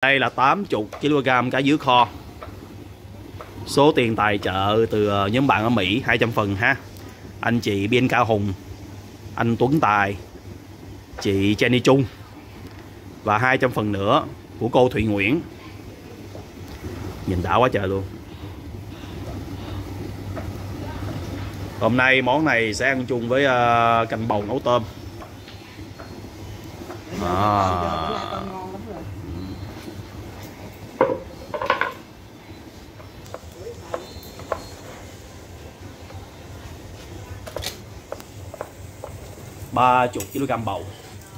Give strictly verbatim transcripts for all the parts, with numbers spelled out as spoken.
Đây là tám mươi ki lô gam cá dứa kho. Số tiền tài trợ từ nhóm bạn ở Mỹ hai trăm phần ha. Anh chị Bianca Hùng, anh Tuấn Tài, chị Jenny Trung. Và hai trăm phần nữa của cô Thụy Nguyễn. Nhìn đã quá trời luôn. Hôm nay món này sẽ ăn chung với uh, canh bầu nấu tôm. À. ba mươi ki lô gam bầu.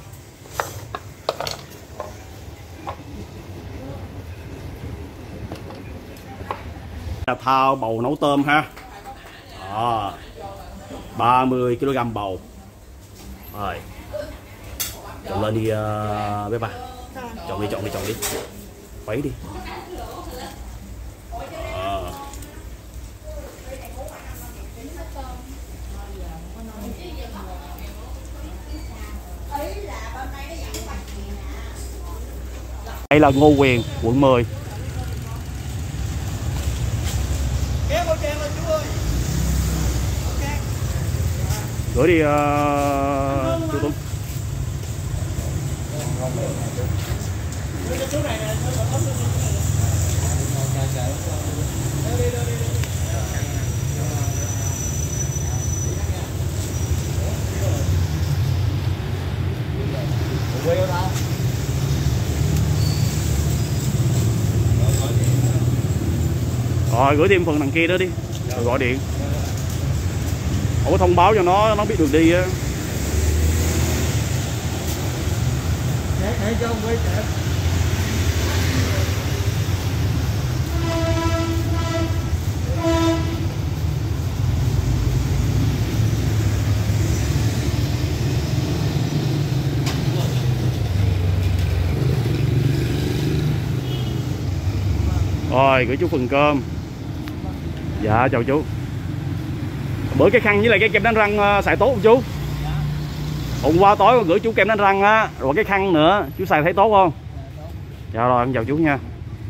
Là thao bầu nấu tôm ha. Đó. ba mươi ki lô gam bầu. Rồi. Chọn lên đi uh, bé ba. Chọn đi, chọn đi, chọn đi. Khuấy đi. Đó. Đây là Ngô Quyền, quận mười. Gửi đi uh, chú Tuấn. Rồi gửi thêm phần đằng kia đó đi, rồi gọi điện. Không có thông báo cho nó nó biết đường đi á. Rồi gửi chú phần cơm. Dạ chào chú. Bữa cái khăn với lại cái kem đánh răng xài tốt không chú? Dạ. Hôm qua tối gửi chú kem đánh răng á, rồi cái khăn nữa, chú xài thấy tốt không? Dạ rồi, em chào chú nha.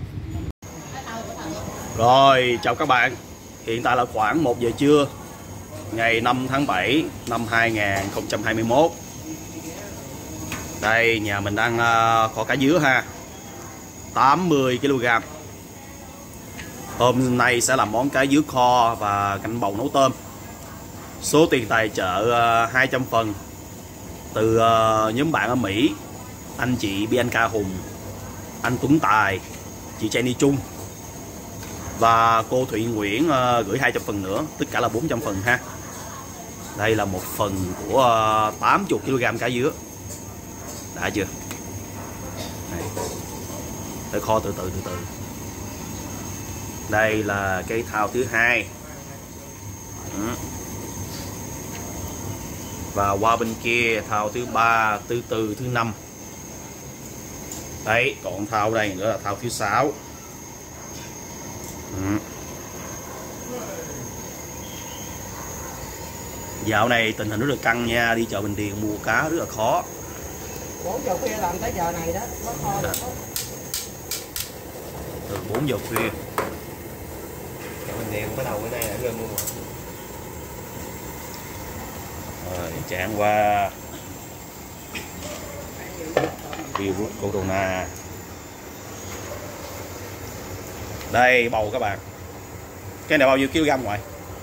Rồi, chào các bạn. Hiện tại là khoảng một giờ trưa ngày năm tháng bảy năm hai nghìn không trăm hai mươi mốt. Đây, nhà mình đang uh, kho cá dứa ha. tám mươi ki lô gam. Hôm nay sẽ làm món cá dứa kho và canh bầu nấu tôm. Số tiền tài trợ uh, hai trăm phần từ uh, nhóm bạn ở Mỹ, anh chị Bianca Hùng, anh Tuấn Tài, chị Jenny Trung và cô Thụy Nguyễn uh, gửi hai trăm phần nữa, tất cả là bốn trăm phần ha. Đây là một phần của uh, tám mươi ki lô gam cá dứa. Đã chưa? Đây. Để kho từ từ từ từ. Đây là cái thao thứ hai. Ừ. Và qua bên kia thao thứ ba, thứ tư, thứ năm. Đấy, còn thao đây nữa là thao thứ sáu. Ừ. Dạo này tình hình rất là căng nha, đi chợ Bình Điền mua cá rất là khó. bốn giờ khuya làm tới giờ này đó, có kho được không? Từ bốn giờ khuya. Chợ Bình Điền bắt đầu cái này đã mua. Rồi, chạy qua virus corona. Đây bầu các bạn. Cái này bao nhiêu kg ngoài?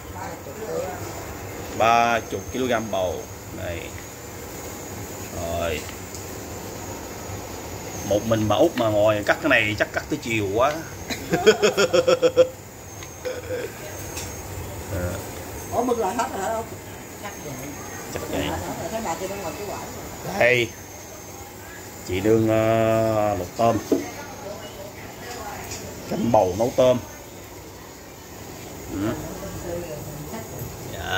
ba mươi ki lô gam bầu này. Rồi. Một mình bà Út mà ngồi cắt cái này chắc cắt tới chiều quá. Ủa mực lại hết rồi hả không? Chắc vậy. Đây chị đương uh, luộc tôm, canh bầu nấu tôm. Ừ. Dạ.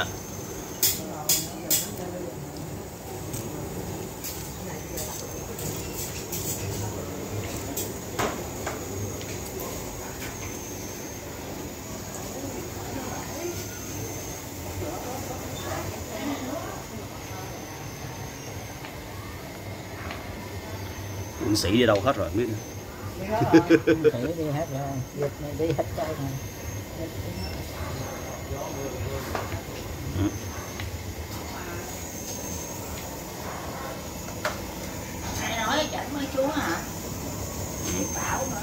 Quân sĩ đi đâu hết rồi không biết nữa. Thử đi hết rồi, dịch này đi hết trơn rồi. Thầy nói chảnh mới xuống hả? Bảo nữa.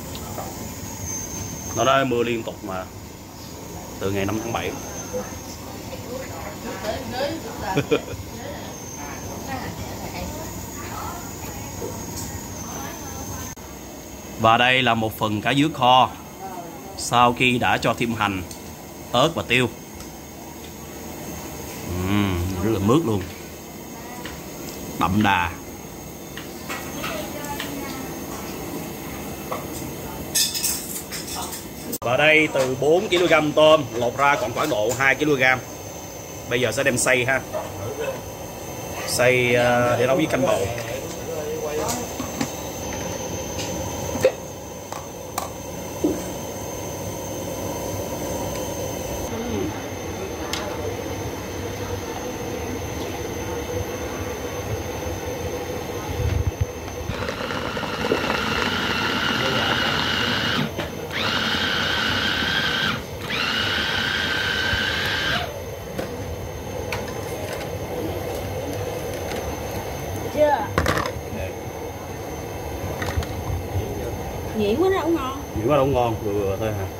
Nó đã mưa liên tục mà từ ngày năm tháng bảy. Và đây là một phần cá dứa kho sau khi đã cho thêm hành, ớt và tiêu. uhm, Rất là mướt luôn, đậm đà. Và đây từ bốn ki lô gam tôm lột ra còn khoảng độ hai ki lô gam. Bây giờ sẽ đem xay ha, xay để nấu với canh bầu. Chưa? Nhuyễn quá đâu ngon. Nhuyễn quá đâu ngon, vừa vừa thôi hả?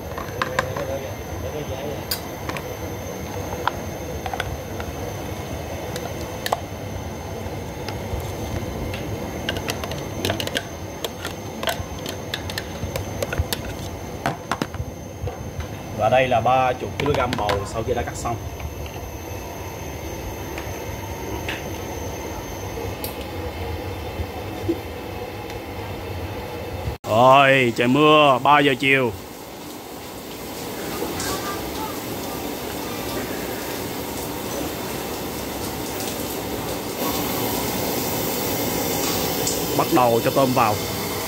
Và đây là ba mươi ki lô gam bầu sau khi đã cắt xong. Rồi, trời mưa, ba giờ chiều. Bắt đầu cho tôm vào.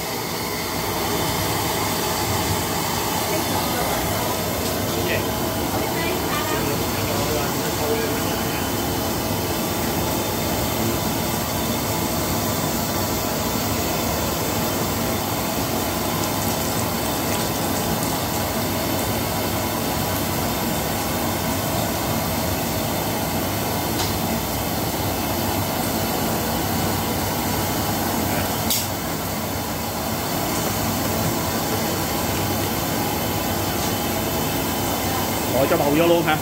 Rồi cho bầu vô luôn hả?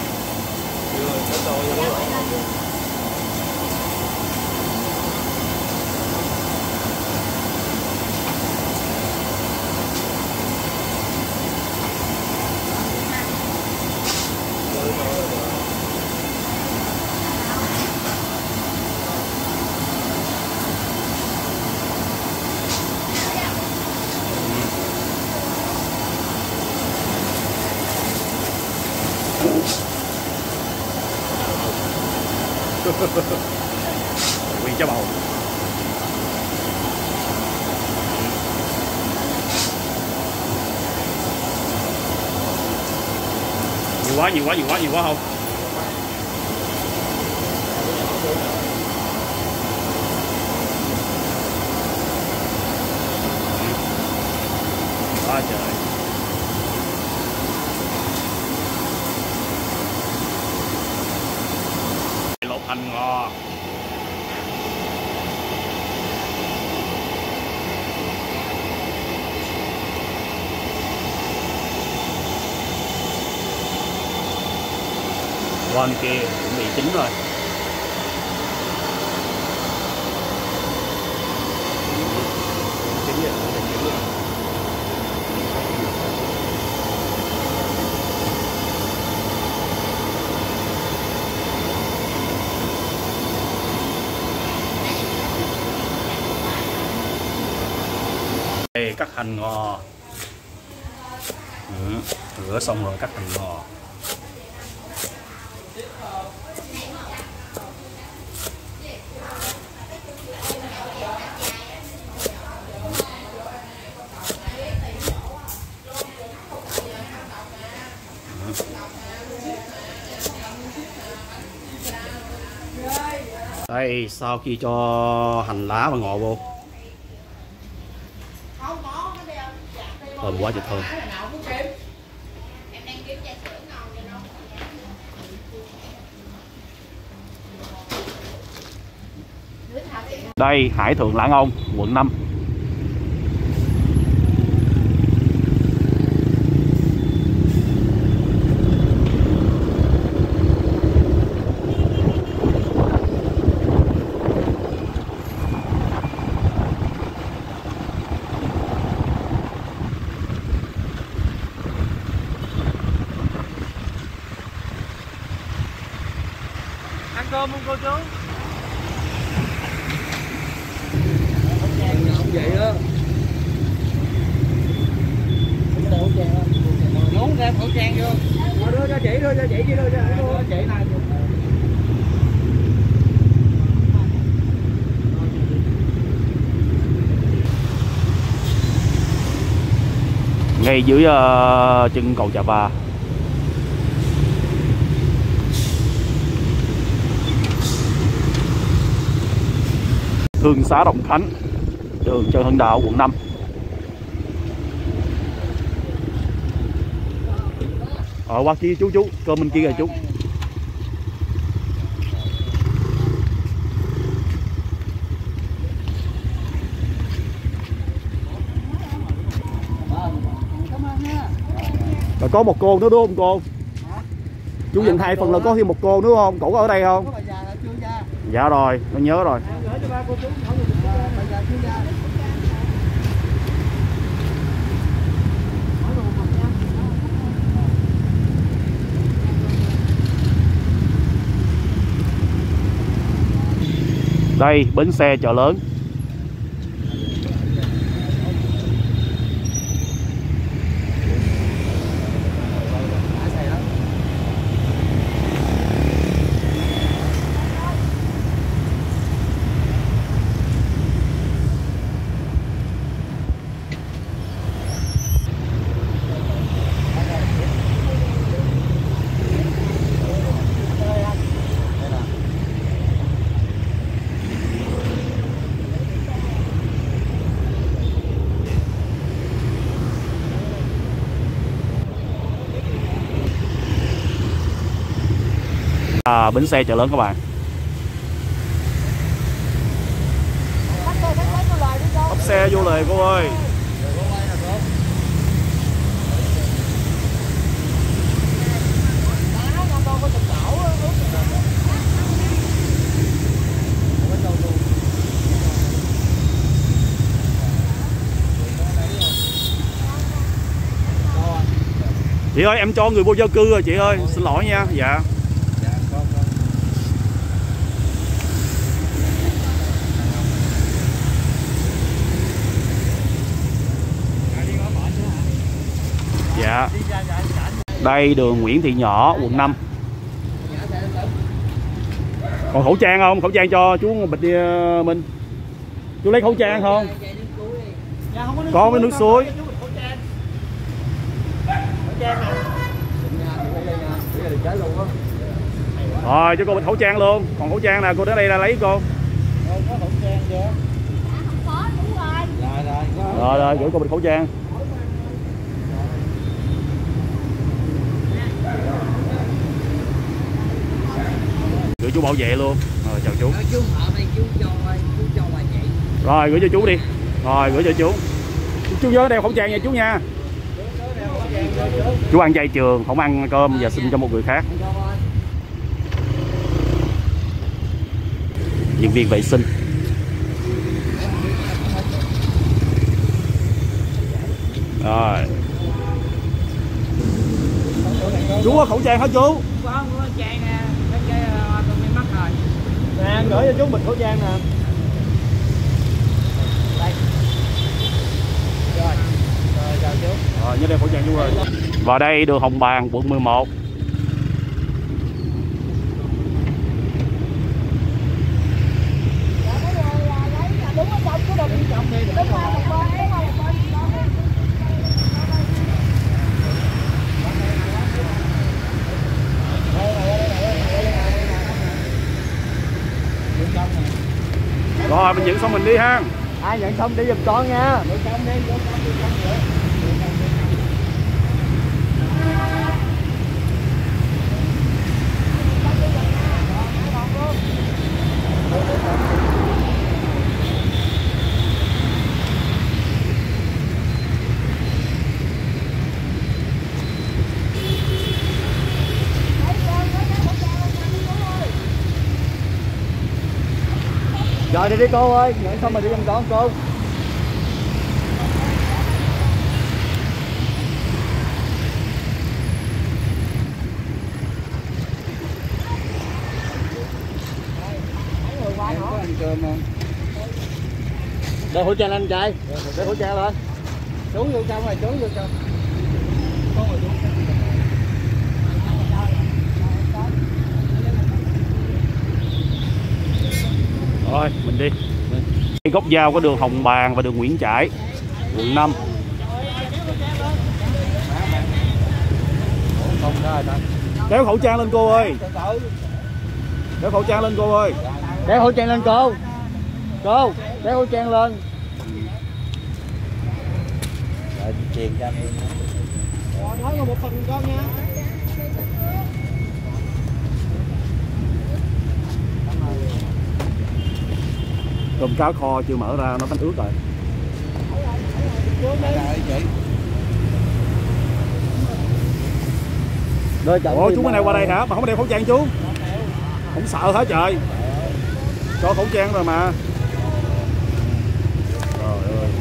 Nguyên cho bầu. Nhiều quá, nhiều quá, nhiều quá, nhiều quá không? Quá trời. Lột hành ngò. Bên kia cũng bị chín rồi. Chín rồi, chín rồi. Đây, cắt hành ngò. Ừ, rửa xong rồi cắt hành ngò. Đây, sau khi cho hành lá và ngò vô, Thơm quá trời thơm. Đây Hải Thượng Lãng Ông, quận năm. Ăn cơm không cô chú? Không vậy đó. Nón ra khẩu trang vô. Đưa cho chị, đưa cho chị, chị đưa cho chị này. Ngay dưới uh, chân cầu Chà Pa. Thương xá Đồng Khánh, đường Trần Hưng Đạo, quận năm. Ở qua kia chú chú, cơm bên kia kìa chú. Rồi có một cô nữa đúng không cô? Chú nhận hai phần là có thêm một cô đúng không? Cổ có ở đây không? Dạ rồi, tôi nhớ rồi. Đây bến xe chợ lớn. À, bến xe chợ lớn các bạn. Bắt xe vô lề cô ơi. Chị ơi em cho người vô gia cư rồi chị ơi, xin lỗi nha. Dạ. Dạ. Đây đường Nguyễn Thị Nhỏ, quận năm. Còn khẩu trang không? Khẩu trang cho chú một bịch đi Minh. Chú lấy khẩu trang không? Có với nước suối. Rồi cho cô bịch khẩu trang luôn. Còn khẩu trang nè, cô đến đây là lấy cô. Rồi rồi, gửi cô bịch khẩu trang. Gửi chú bảo vệ luôn. Rồi chào chú. Rồi gửi cho chú đi. Rồi gửi cho chú. Chú nhớ đeo khẩu trang nha chú nha. Chú ăn chay trường, không ăn cơm và xin cho một người khác. Nhân viên vệ sinh. Rồi. Chú có khẩu trang hả chú? Có khẩu trang nè, cái cái tôi mới mất rồi. Nè, gửi cho chú bịch khẩu trang nè. Đây. Rồi. Rồi chào chú. Rồi nhớ đeo khẩu trang chú ơi. Vào đây đường Hồng Bàng, quận mười một. Rồi mình nhận xong mình đi ha. Ai nhận xong đi giùm con nha. Nhận xong đi, vô con đi con nữa. đi đi cô ơi, nhận xong rồi đi ăn con cô. Có ăn cơm không? Đeo khẩu trang lên anh trai, đeo khẩu trang lên. Trốn vô trong rồi, trốn vô trong. Rồi mình đi. Góc giao có đường Hồng Bàng và đường Nguyễn Trãi, quận năm. Đeo khẩu trang lên cô ơi. Đeo khẩu trang lên cô ơi. Đeo khẩu trang lên cô. Cô, đeo khẩu trang lên. Rồi truyền cho anh. Rồi nói một phần con nha. Cơm cá kho chưa mở ra nó bánh ướt rồi. Ủa chú cái này qua đây hả? Mà không đeo khẩu trang chú? Không sợ hả trời? Cho khẩu trang rồi mà. Trời ơi.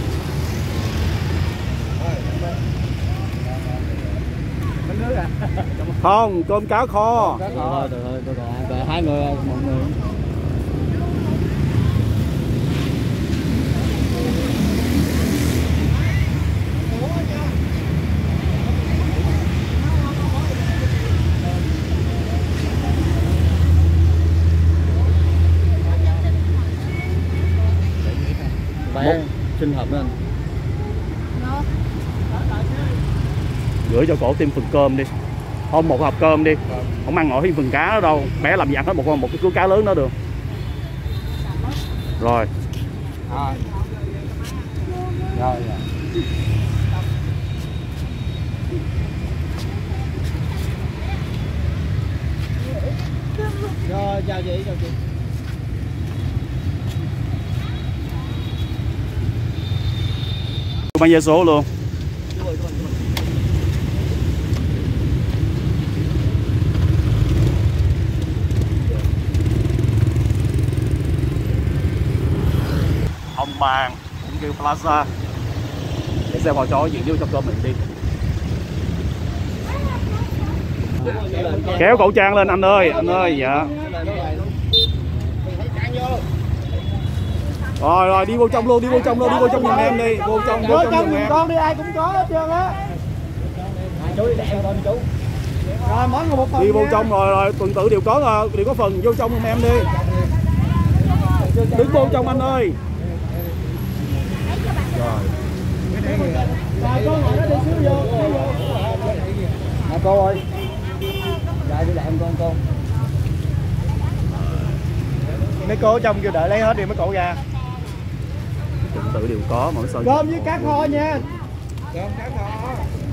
Không, cơm cá kho. Thôi, được rồi, được rồi, hai người, một người. Một sinh hợp lên. Gửi cho cổ thêm phần cơm đi. Không, một hộp cơm đi. Không ăn ngồi thêm phần cá đó đâu. Bé làm gì ăn hết một một cái cứu cá lớn đó được. Rồi. À. Rồi. Rồi, chào chị, chào chị. Bao nhiêu số luôn? Hồng Bàng cũng kêu Plaza. Để xem họ cho cái gì vô trong cơm mình đi. Kéo khẩu trang lên anh ơi, anh ơi, dạ. Rồi rồi đi vô trong luôn, đi vô trong luôn, đi vô trong giùm em đi, vô trong vô trong giùm em. Con đi ai cũng có hết trơn á. Chú đi đệm con chú. Rồi mỗi người một phần. Đi vô trong rồi rồi tuần tự đều có đều có phần, vô trong giùm em đi. Đứng vô trong anh ơi. Rồi. Rồi con ngồi đó đi xíu vô. Nè cô ơi. Rồi đi đệm con con. Mấy cô ở trong kêu đợi lấy hết đi mấy cậu ra. Tuần tự đều có mà sao. Cơm với cá kho nha. Cơm cá kho.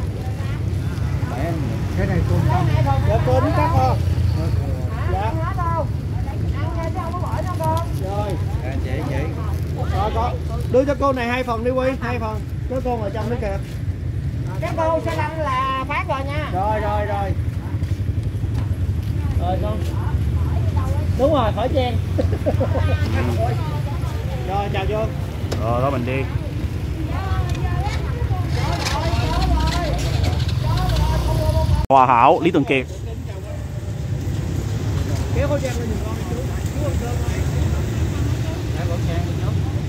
Cái này cơm không? Dạ cơm với cá kho. Dạ. Rồi. À, chị chị. Rồi con đưa cho cô này hai phần đi Quy, hai phần. Cho cô ngồi trong đó kìa. Cái cô xe lăn là phát rồi nha. Rồi rồi rồi. Rồi con. Đúng rồi, khỏi chen. Rồi chào vô. Rồi đó mình đi. Hòa Hảo, Lý Tuần Kiệt. Kéo khẩu trang lên giùm con chú. Chú ăn cơm ơi. Để khẩu trang lên chú.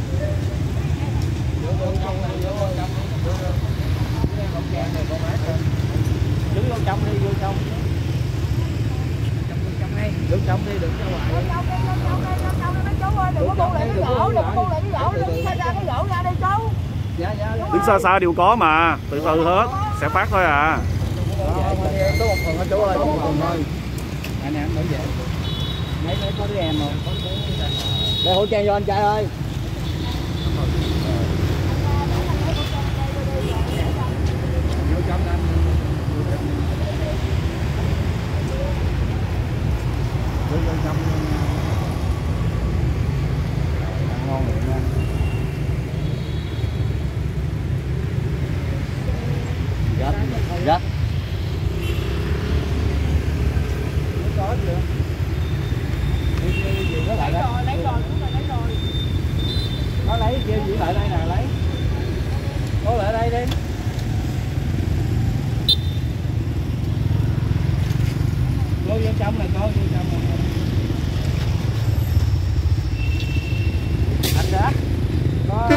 Vô vô trong này, vô vô trong đi. Vô vô. Cái khẩu trang này con mát lên. Đứng vô trong đi, vô trong. Trong vô trong đi. Vô trong đi, đừng ra ngoài. Đừng có buông lại cái gỗ, đừng có buông lại cái gỗ, đừng có ra cái gỗ ra đi chú. Dạ dạ. Đứng xa xa đều có mà, từ từ hết, sẽ phát thôi à. Có một phần thôi chú ơi, một phần thôi. Anh em mới về. Mấy mấy có đứa em không? Để khẩu trang cho anh trai ơi. Vô trong anh. Vô vô trong. Ngon rồi nha. Gấp, gấp. Có chưa? Lấy rồi, lấy rồi, lấy rồi. đi. Cô vô trong này, cô vô trong này. Anh đã có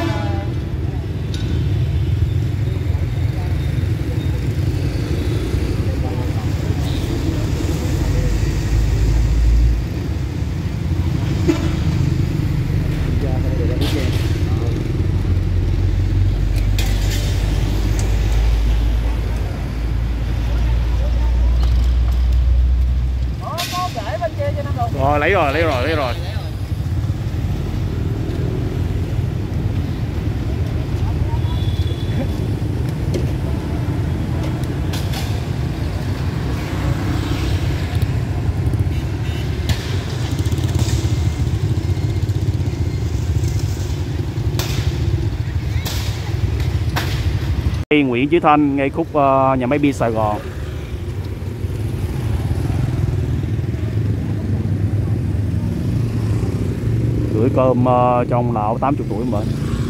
Rồi lấy rồi, lấy rồi, lấy rồi. Nguyễn Chí Thanh ngay khúc uh, nhà máy bia Sài Gòn. Gửi cơm uh, cho ông lão tám mươi tuổi mình.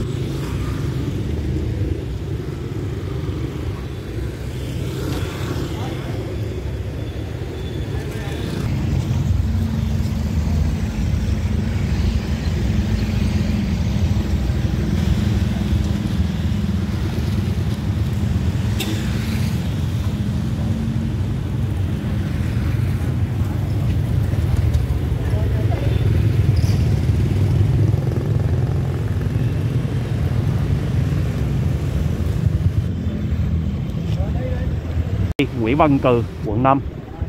Nguyễn Văn Cừ, quận năm.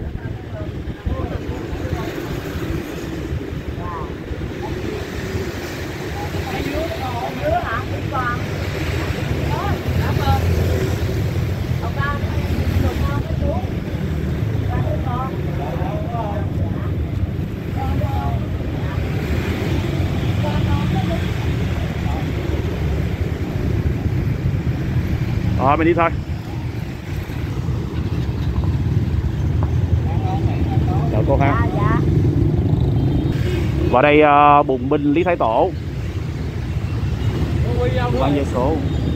Rồi mình đi thôi. Chào cô ha. Dạ. Vào đây uh, bùng binh Lý Thái Tổ. Quan giây số.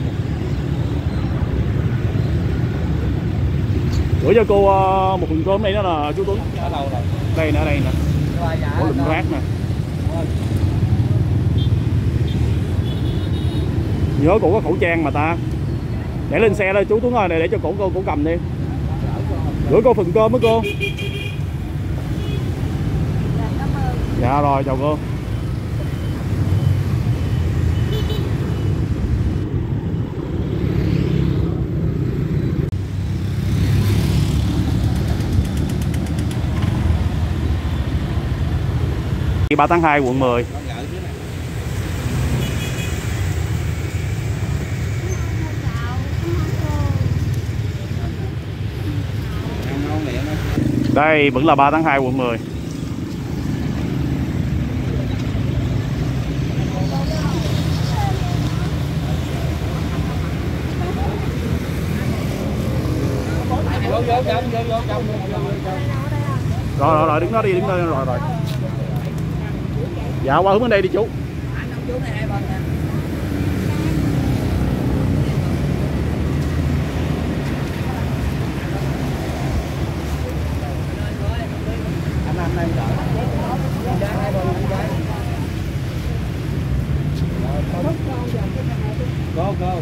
Gửi cho cô uh, một phần cơm đây đó là chú Tuấn. ở đâu rồi? Đây nè, đây nè. Có lụm rác nè. Nhớ cổ có khẩu trang mà ta. Để lên xe thôi chú Tuấn ơi, này để cho cổ cô cổ cầm đi. Gửi cô phần cơm đó cô. Dạ rồi, chào cô. ba tháng hai quận mười. Đây vẫn là ba tháng hai quận mười. Rồi rồi rồi đứng đó đi, đứng đó rồi rồi. Dạ qua hướng bên đây đi chú. Anh anh em đợi. Go go.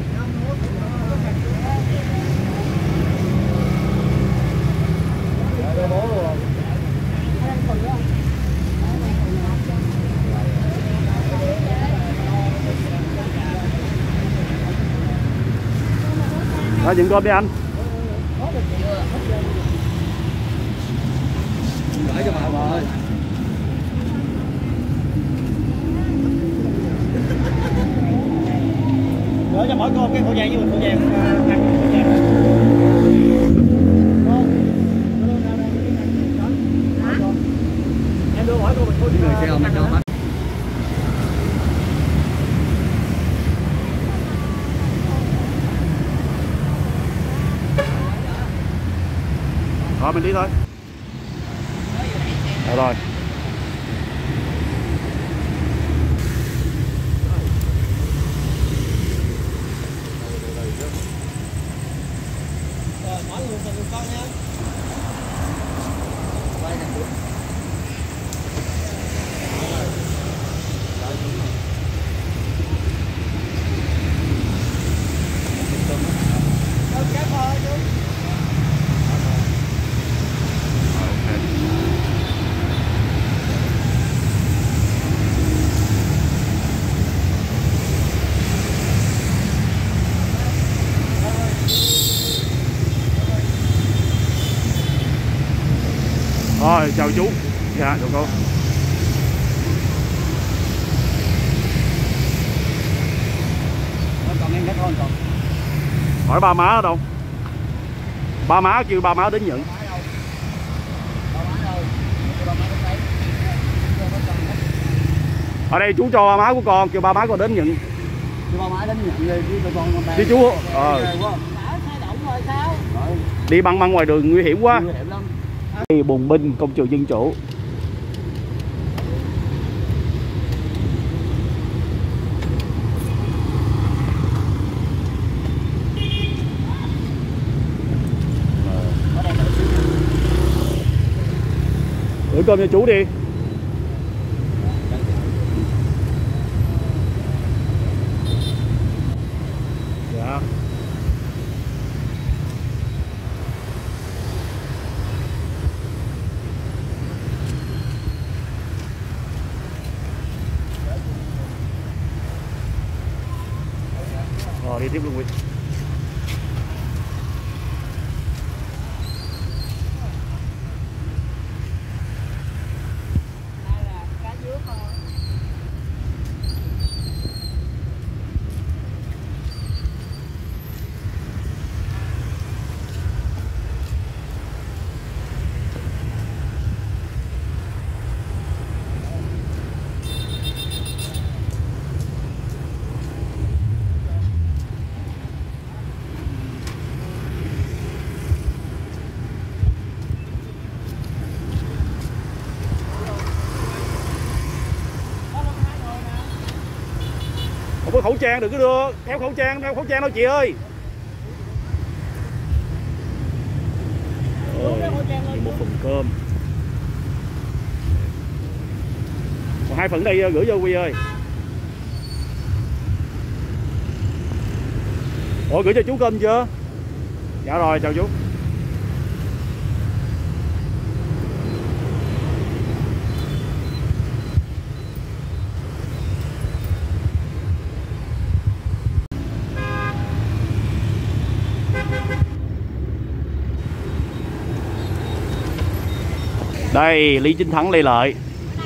Rồi dừng cơm đi anh. Gửi cho bà rồi. Gửi cho mỗi cô cái khẩu trang với mình khẩu trang ăn khẩu trang. Em đưa mỗi cô mình cô người xe mình đâu. Rồi mình đi thôi. Được rồi. Mỗi người từng con nha. Quay nè. Rồi chào chú. Dạ chào cô. Còn em cái con còn. Hỏi ba má ở đâu? Ba má kêu ba má đến nhận. Ở đây chú cho ba má của con, kêu ba má con đến nhận. Kêu ba má đến nhận đi chứ con con. Đi chú. Ờ. Đi băng băng ngoài đường nguy hiểm quá. Nguy hiểm lắm. Đây bùng binh công trường dân chủ. Gửi cơm cho chú đi. Dạ. Rồi đi tiếp luôn Huy. Không có khẩu trang đừng có đưa, theo khẩu trang, theo khẩu trang đâu chị ơi. Ôi, một phần cơm. Còn hai phần đây gửi vô Huy ơi. Ủa gửi cho chú cơm chưa? Dạ rồi, chào chú. Đây, Lý Chính Thắng Lê Lợi.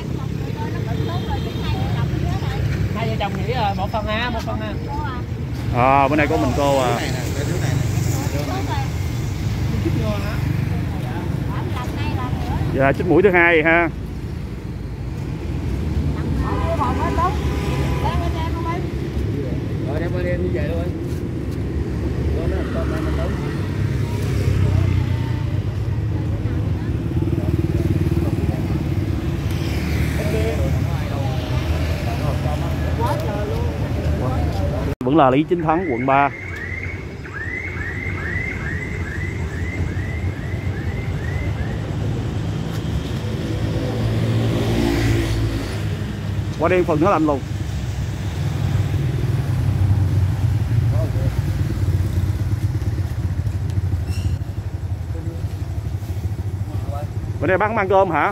Hai vợ chồng nghỉ rồi, một phần A, một phần A. À, bữa nay có mình cô à. Dạ, chích mũi thứ hai ha. Rồi đem qua đêm đi về luôn. Con nó con này mình đúng. Vẫn là Lý Chính Thắng quận ba. Qua đêm phần nó lạnh luôn. Bên đây bán ăn cơm hả?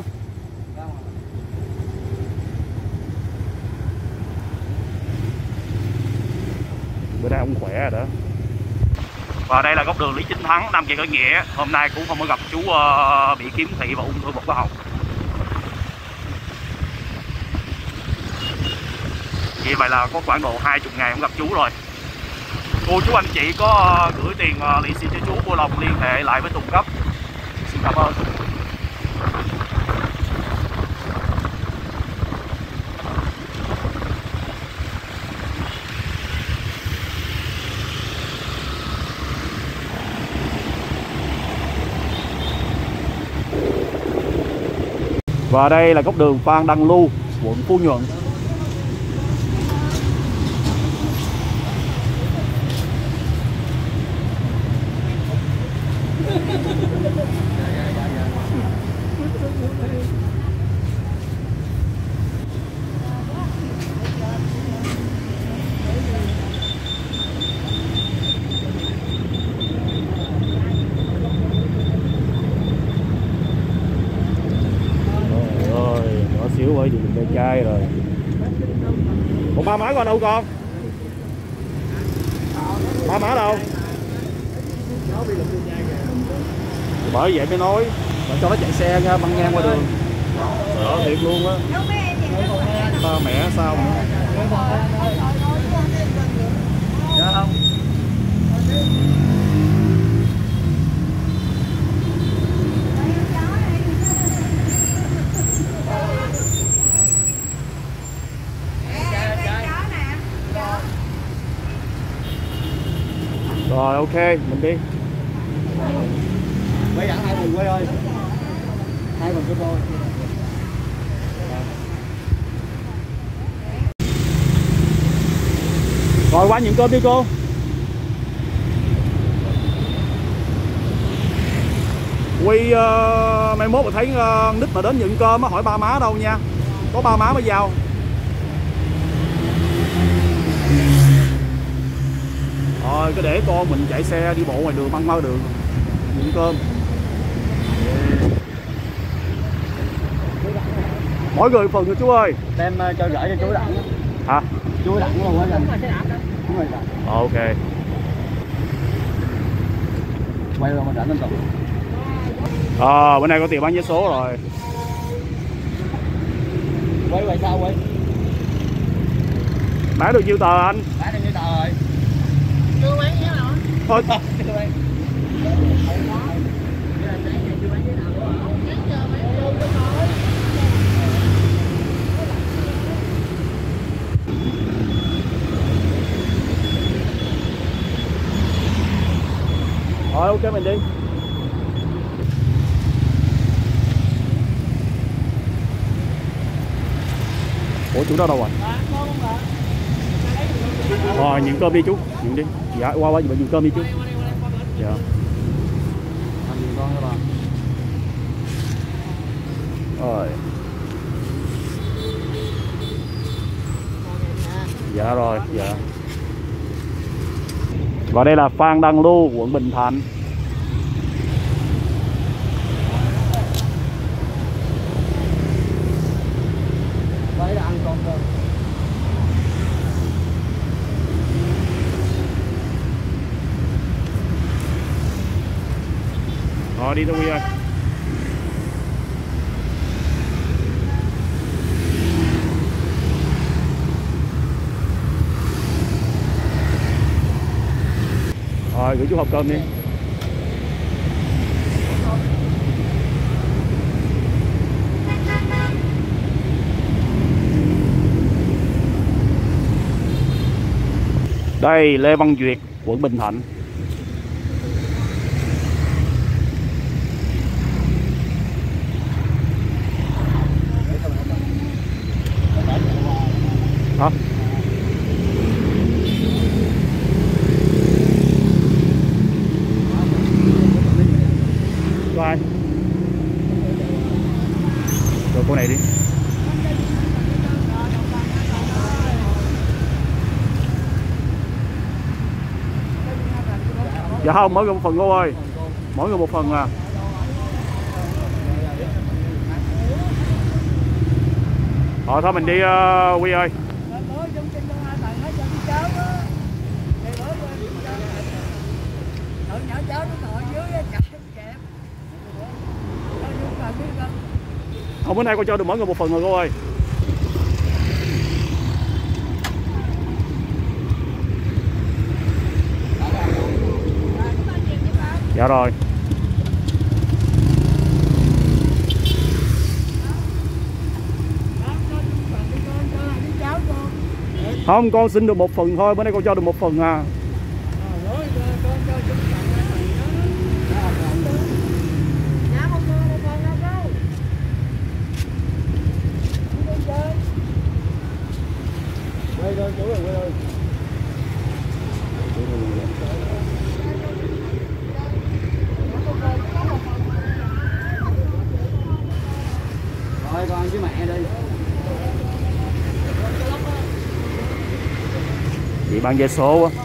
Bữa nay ông khỏe rồi đó. Và đây là góc đường Lý Chính Thắng, Nam Kỳ Khởi Nghĩa. Hôm nay cũng không có gặp chú uh, bị khiếm thị và ung thư bộc họng. Vì vậy là có khoảng độ hai mươi ngày không gặp chú rồi. Cô chú anh chị có uh, gửi tiền uh, lì xì cho chú, vui lòng liên hệ lại với Tùng Cấp. Xin cảm ơn. Và đây là góc đường Phan Đăng Lưu, quận Phú Nhuận. Xíu bởi vì mình đeo chai rồi. Còn ba má con đâu con? Ba má đâu? Bởi vậy mới nói mà cho nó chạy xe ra băng ngang qua đường. Sợ thiệt luôn á. Ba mẹ sao mà. Dạ không? Rồi ok, mình đi. Quay dẫn hai mình quay ơi. Hai mình cho tôi. Rồi qua nhận cơm đi cô. Quy uh, mai mốt mà thấy uh, nít mà đến nhận cơm á hỏi ba má đâu nha. Có ba má mới giao. Rồi cứ để con mình chạy xe đi bộ ngoài đường băng qua đường nhận cơm. Mỗi người phần rồi chú ơi. Đem uh, cho gửi cho chú Đặng. Hả? Chú Đặng luôn á. Đúng rồi. Ok. Quay luôn mà Đặng lên tụ. Ờ, à, bữa nay có tiền bán vé số rồi. Quay quay sao quay? Bán được nhiêu tờ anh? Bán được nhiêu tờ rồi? Chưa bán nhớ nào. Thôi. Rồi ok mình đi. Ủa chú đó đâu rồi? Rồi nhận cơm đi chú, nhận đi. Dạ qua qua nhận cơm đi chú. Dạ. Ăn gì con các bạn. Rồi. Dạ rồi, dạ. Và đây là Phan Đăng Lưu, quận Bình Thạnh. Đấy là ăn con cơm. Rồi đi thôi Huy ơi. Rồi gửi chú hộp cơm đi. Đây Lê Văn Duyệt, quận Bình Thạnh. Hả? Cho ai? Rồi cô này đi. Dạ không, mỗi người một phần cô ơi. Mỗi người một phần à. Rồi thôi mình đi uh, Quy ơi. Không, bữa nay con cho được mỗi người một phần rồi cô ơi. Dạ rồi. Không, con xin được một phần thôi, bữa nay con cho được một phần à. Quay lên chú rồi, quay lên. với mẹ đi. Chị bán vé số á.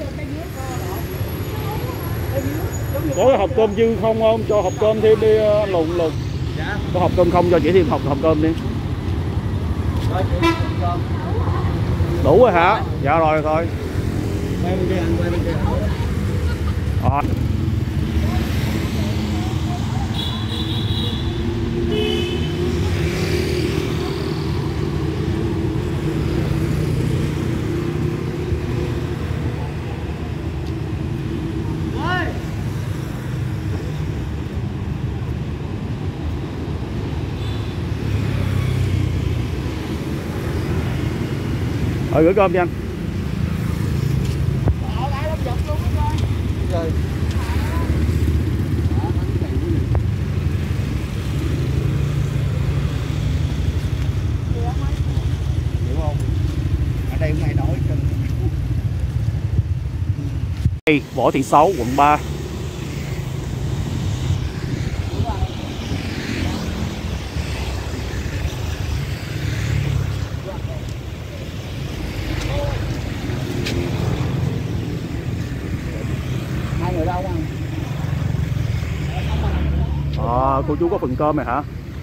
Có cái hộp cơm dư không không? Cho hộp cơm thêm đi anh Lùng Lùng. Dạ. Có hộp cơm không cho chị thêm hộp hộp cơm đi. Rồi chị cơm. Đủ rồi hả? Dạ rồi thôi. Quay bên kia ăn, quay bên kia. À. Rồi gửi cơm cho anh. Rồi. Hiểu không? Ở đây cũng hay nói chân. Đây, Võ Thị Sáu, quận ba. Hai người đâu ăn? À, cô chú có phần cơm này hả?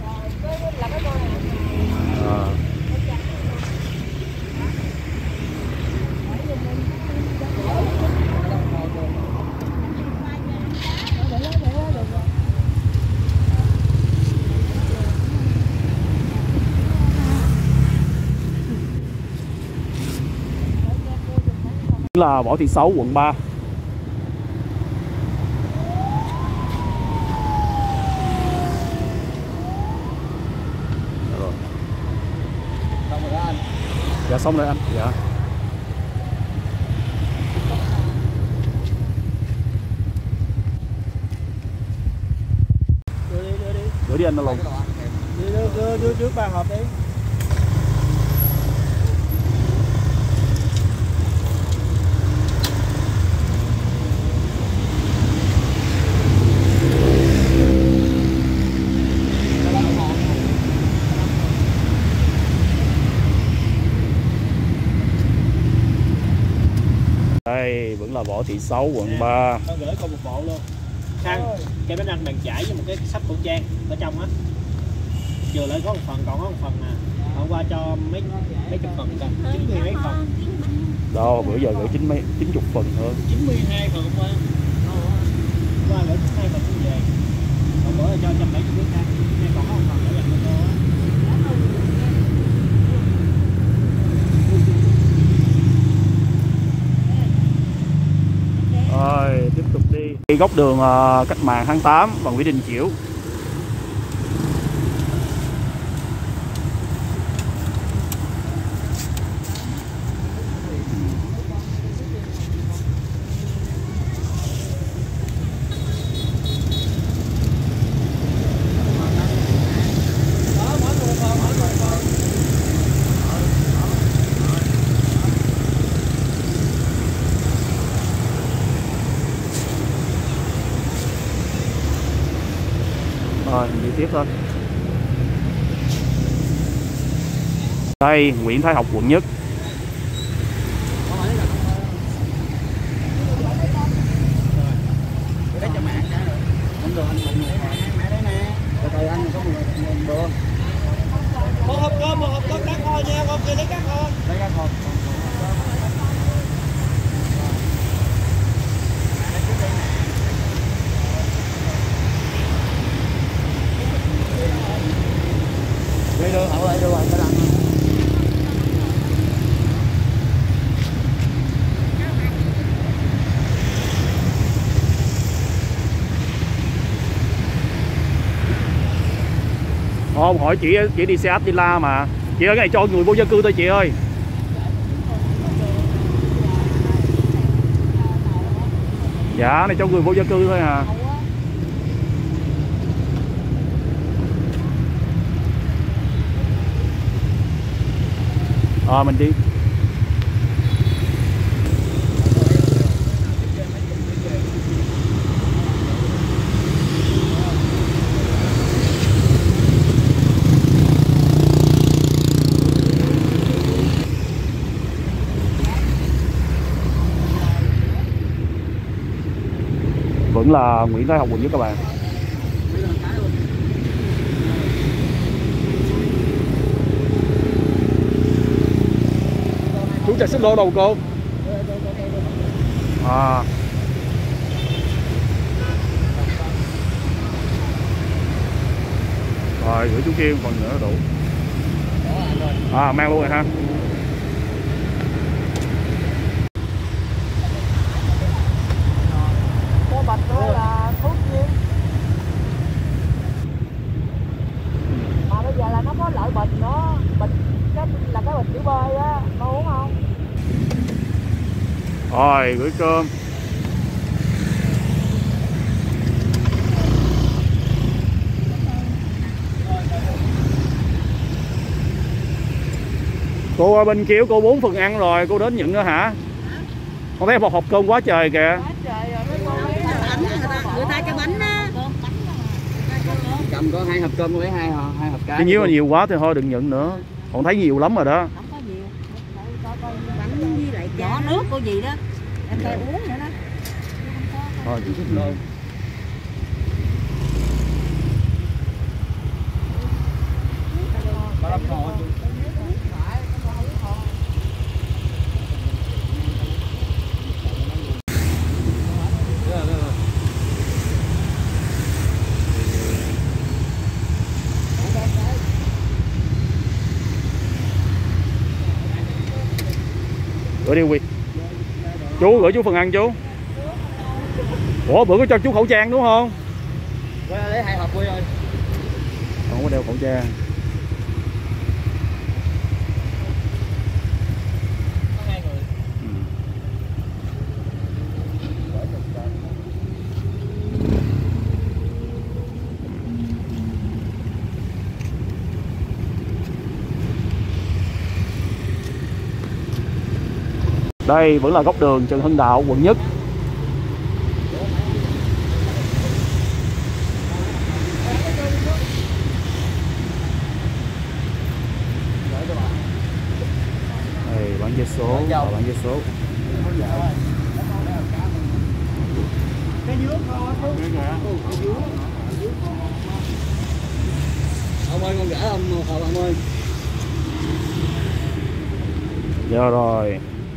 À. Là Võ Thị Sáu, quận ba. Xong rồi đó anh. Dạ xong rồi anh. Dạ. Đưa đi, đưa đi. Gửi đi anh Lùng. Đưa, đưa, đưa, đưa trước ba hộp đi. Đây vẫn là Võ Thị Sáu, quận ba. Con gửi con một bộ luôn. Khăn, cái bánh răng bàn chải với một cái sách khẩu trang ở trong á. Vừa lại có một phần, còn có một phần nè. Hôm qua cho mấy mấy chục phần cần, chín mươi mấy phần. Đâu, bữa giờ gửi chín mấy chín chục phần hơn. chín mươi hai phần hôm qua. Hôm qua gửi chín mươi hai phần cũng về. Còn bữa là cho một trăm bảy mươi mấy khăn. Nay còn có một phần nữa dành cho cô á. Rồi tiếp tục đi. Đi góc đường uh, Cách Mạng tháng tám bằng Nguyễn Đình Chiểu. Rồi mình đi tiếp thôi. Đây Nguyễn Thái Học, quận Nhất. Để cho mẹ cái rồi. Không được anh đụng mẹ đấy nè. Từ từ anh có một bữa. Một hộp cơm, một hộp cơm cá kho nha, con kia lấy cá kho. Lấy cá kho. Đi đưa hậu lại đưa rồi cái đằng. Không hỏi chị chị đi xe Attila mà. Chị ơi cái này cho người vô dân cư thôi chị ơi. Dạ cái này cho người vô dân cư thôi à. Ờ à, mình đi. Vẫn là Nguyễn Thái Học quận nhất các bạn. Chú chạy xích lô đâu cô? À. Rồi gửi chú kia còn nữa đủ. À mang luôn rồi ha. Có bạch đó là thuốc nhiên. Mà bây giờ là nó có loại bịch nữa, bịch cái là cái bịch chữ bơi á, có uống không? Rồi gửi cơm. Cô ở bên kia cô bốn phần ăn rồi, cô đến nhận nữa hả? Con thấy một hộp cơm quá trời kìa. Người ta cho bánh á. Cầm có hai hộp cơm với hai hai hộp cá. Chứ nếu mà nhiều quá thì thôi đừng nhận nữa. Con thấy nhiều lắm rồi đó. Không có nhiều. Bánh với lại chả nước của gì đó. Em phải uống nữa đó. Thôi chỉ thích luôn. Gửi đi Quy. Chú gửi chú phần ăn chú. Ủa bữa có cho chú khẩu trang đúng không? Lấy hai hộp Quy rồi. Không có đeo khẩu trang. Có hai người. Ừ. Đây vẫn là góc đường Trần Hưng Đạo, quận Nhất. Đây, bán vé số, và bán vé số. Cái dứa kho không? Ông ơi con gửi ông hộp ông ơi. Dạ rồi.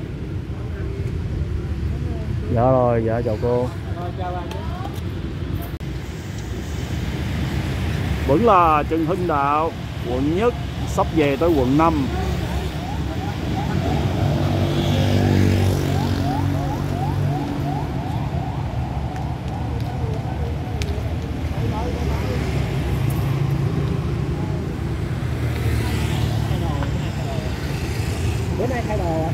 Dạ rồi, dạ chào cô. Vẫn là Trần Hưng Đạo, quận Nhất, sắp về tới quận năm. Bữa nay thay đồ à?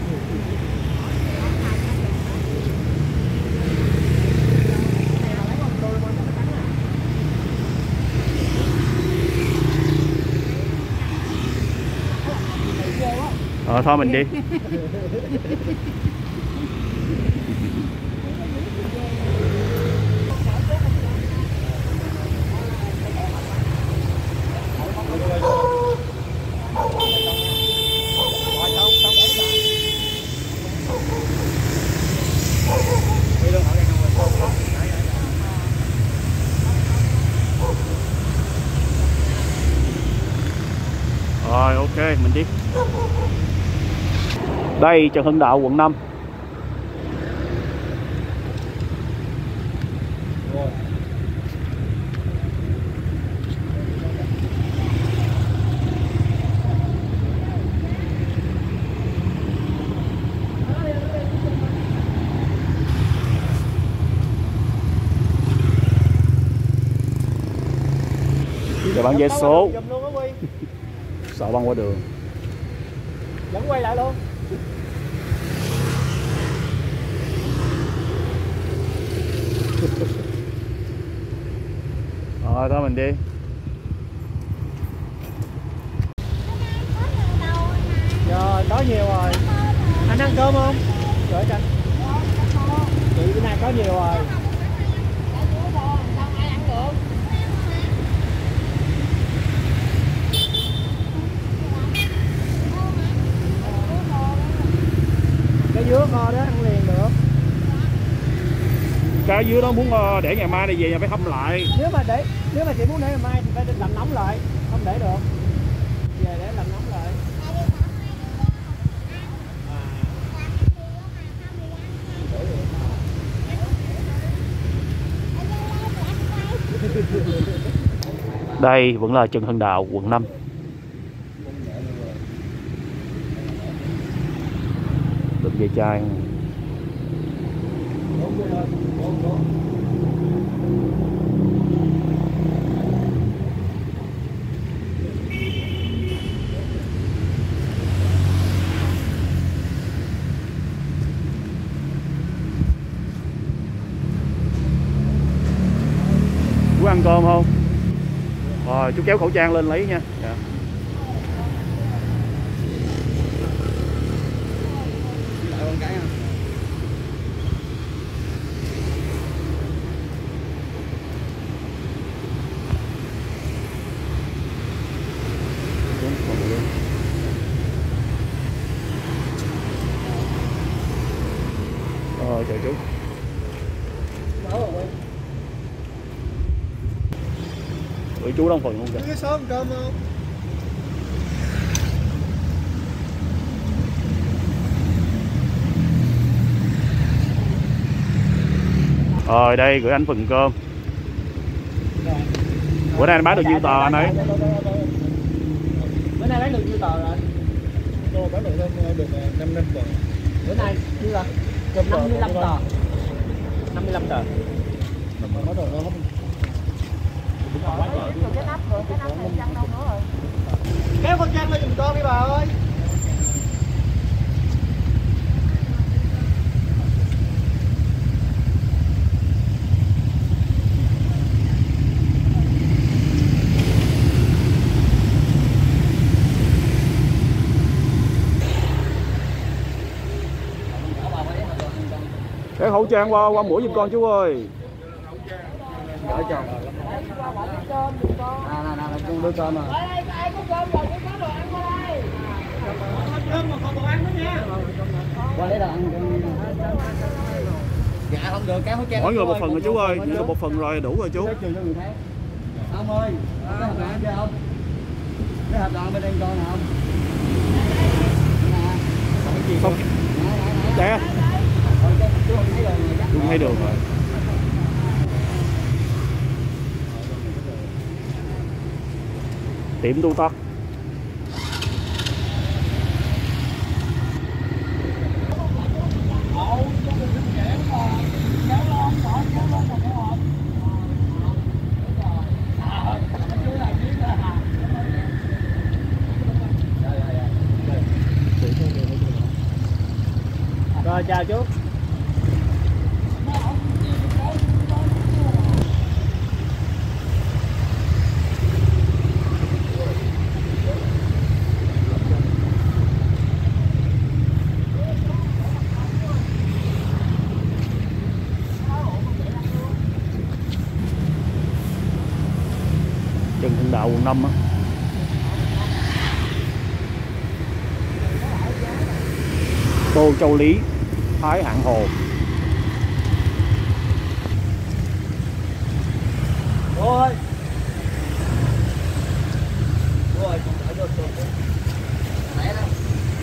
Ờ thôi mình đi. Rồi ok mình đi. Đây Trần Hưng Đạo quận năm. Để bán vé số. Sợ băng qua đường. Vẫn quay lại luôn. Rồi thôi mình đi. Rồi có nhiều rồi. Anh ăn cơm không? Rồi cho anh. Chị bữa nay có nhiều rồi. Cái dứa kho đó ăn liền được. Cá dưới đó muốn để ngày mai này về nhà phải hâm lại. Nếu mà để nếu mà chị muốn để ngày mai thì phải làm nóng lại, không để được. Về để làm nóng lại. Đây vẫn là Trần Hưng Đạo, quận năm. Đựng ve chai. Chú ăn cơm không? Rồi chú kéo khẩu trang lên lấy nha. Dạ. Rồi chào chú. Ủa, chú đông phần luôn kìa. Cái sớm cơm không? Rồi đây gửi anh phần cơm. Bữa nay anh bán được nhiêu tờ anh ấy? Bữa nay bán được nhiêu tờ rồi? Tôi bán được được năm năm tờ. Bữa nay nhiêu là năm mươi lăm tờ. năm mươi lăm tờ. Có tờ đó. Cái nắp rồi, cái nắp này trăng đâu nữa rồi. Kéo con Trang lên giùm con đi bà ơi. Để khẩu trang qua qua mũi giùm con chú ơi. Gửi cho. À nè nè con đưa cơm rồi. Ai có cơm rồi, có đồ ăn qua đây. Cơm mà còn đồ ăn nữa nha. Qua lấy đồ ăn. Dạ không được, kéo khẩu trang. Mỗi người một phần rồi chú ơi, chỉ được một phần rồi đủ rồi chú. Ông ơi, có hợp đồng chưa không? Cái hợp đồng bên đây con nào không? Không. Dạ. Chú thấy được rồi. Tiệm tu tất. Rồi chào chú. Trần Hưng Đạo quận năm á. Tô Châu Lý, Thái Hạng Hồ. Ôi. Rồi, con đợi cho tôi. Nãy đó.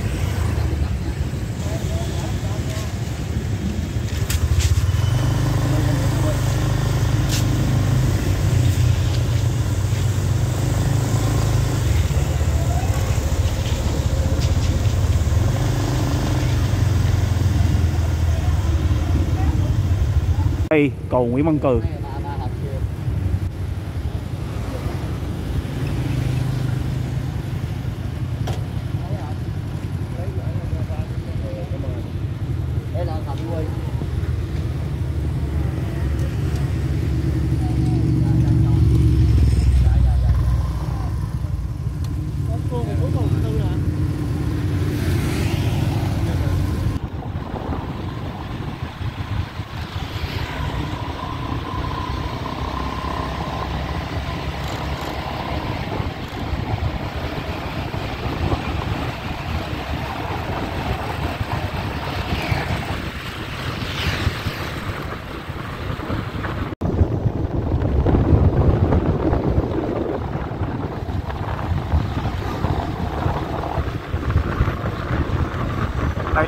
Đây cầu Nguyễn Văn Cừ. Đây là thành quê.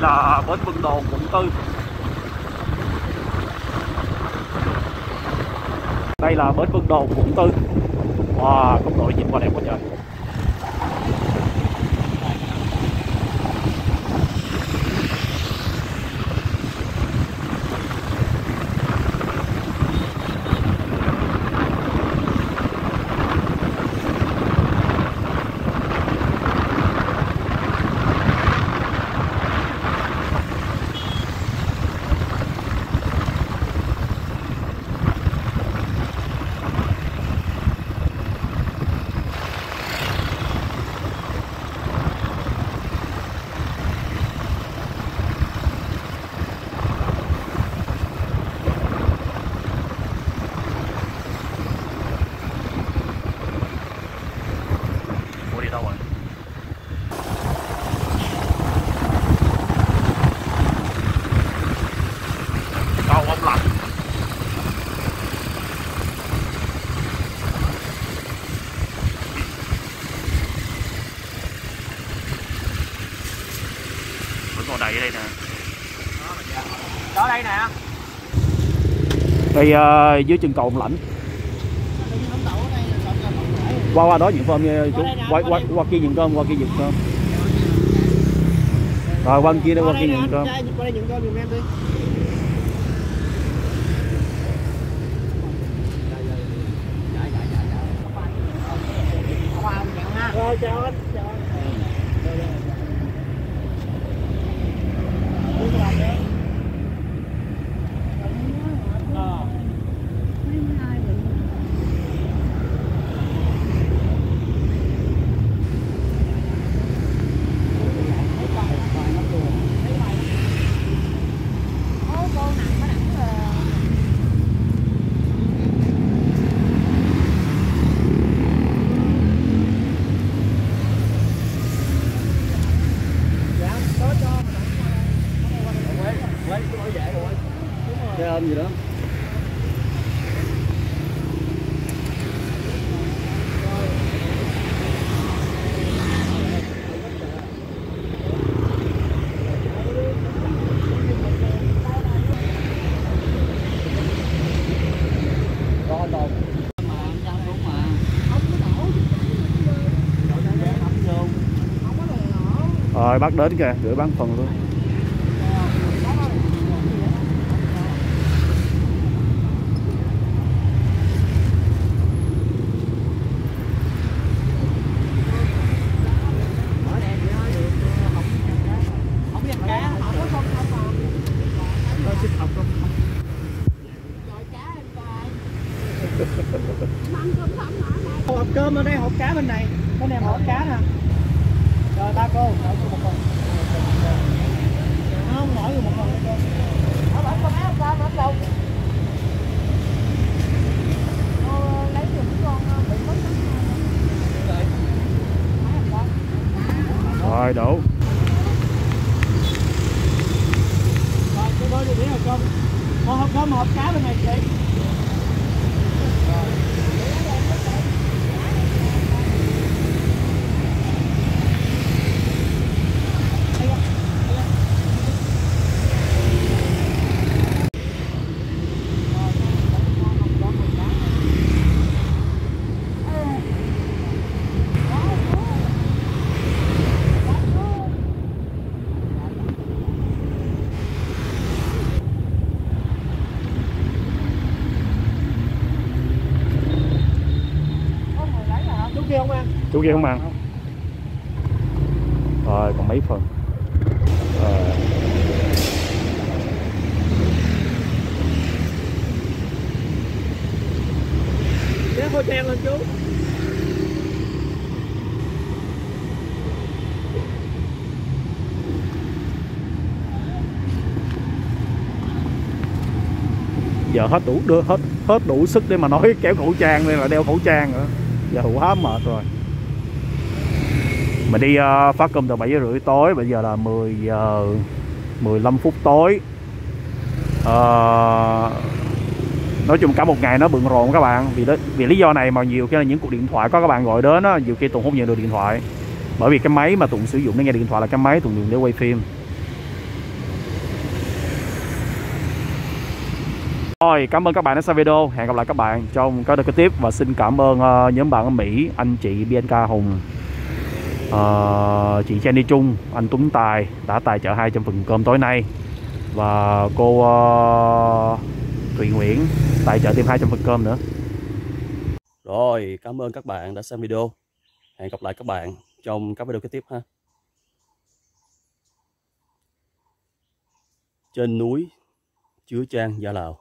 Đây là bến Vân Đồn, quận tư. Đây là bến Vân Đồn, quận tư. Wow, góc độ nhìn qua đẹp quá trời. Đầy ở đây nè. Đó đây nè. Đây uh, dưới chân cầu Ông Lãnh. Qua qua đó nhận cơm nha chú. Qua qua qua kia nhận cơm, qua kia nhận cơm. Rồi qua kia đây, qua kia nhận cơm. Qua đây nhận cơm giùm em đi. Rồi chào anh. Chào anh. Xe ôm gì đó. Rồi bắt đến kìa, gửi bán phần luôn. Hộp cơm ở đây, hộp cá bên này, bên này hộp cá nè. Rồi ba cô, đợi cô một phần. Không, mỗi người một phần cô. Ở bển con áo con ở đâu? Cô lấy giùm con bị mất Rồi đủ. Rồi cô bơi đi hộp cơm. Một hộp cơm, hộp cá bên này chị. Chú kia không ăn? Chú kia không ăn. Rồi còn mấy phần. Rồi. Để khô trang lên chú. Giờ hết đủ đưa hết hết đủ sức để mà nói kéo khẩu trang nên là đeo khẩu trang nữa. Giờ hụ há mệt rồi. Mình đi uh, phát cơm từ bảy giờ rưỡi tối, bây giờ là mười giờ mười lăm phút tối. Uh, nói chung cả một ngày nó bận rộn các bạn. Vì đó, vì lý do này mà nhiều khi là những cuộc điện thoại có các bạn gọi đến á, nhiều khi Tùng không nhận được điện thoại. Bởi vì cái máy mà Tùng sử dụng để nghe điện thoại là cái máy Tùng dùng để quay phim. Rồi, cảm ơn các bạn đã xem video. Hẹn gặp lại các bạn trong các video tiếp. Và xin cảm ơn uh, nhóm bạn ở Mỹ, anh chị bê en ca Hùng, uh, chị Jenny Trung, anh Tuấn Tài đã tài trợ hai trăm phần cơm tối nay. Và cô uh, Thụy Nguyễn tài trợ thêm hai trăm phần cơm nữa. Rồi, cảm ơn các bạn đã xem video. Hẹn gặp lại các bạn trong các video kế tiếp ha. Trên núi chứa Trang Gia Lào.